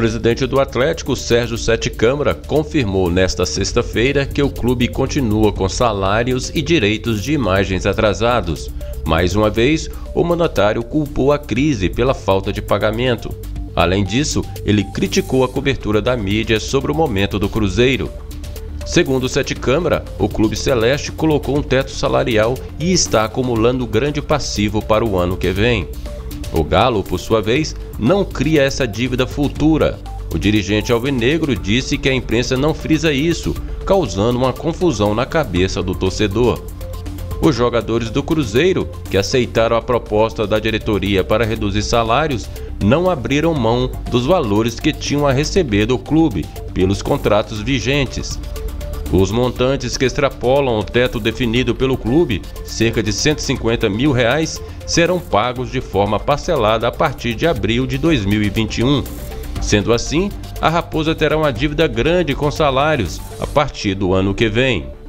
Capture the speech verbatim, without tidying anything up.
presidente do Atlético, Sérgio Sete Câmara, confirmou nesta sexta-feira que o clube continua com salários e direitos de imagens atrasados. Mais uma vez, o mandatário culpou a crise pela falta de pagamento. Além disso, ele criticou a cobertura da mídia sobre o momento do Cruzeiro. Segundo Sete Câmara, o clube celeste colocou um teto salarial e está acumulando grande passivo para o ano que vem. O Galo, por sua vez, não cria essa dívida futura. O dirigente alvinegro disse que a imprensa não frisa isso, causando uma confusão na cabeça do torcedor. Os jogadores do Cruzeiro, que aceitaram a proposta da diretoria para reduzir salários, não abriram mão dos valores que tinham a receber do clube pelos contratos vigentes. Os montantes que extrapolam o teto definido pelo clube, cerca de cento e cinquenta mil reais, serão pagos de forma parcelada a partir de abril de dois mil e vinte e um. Sendo assim, a Raposa terá uma dívida grande com salários a partir do ano que vem.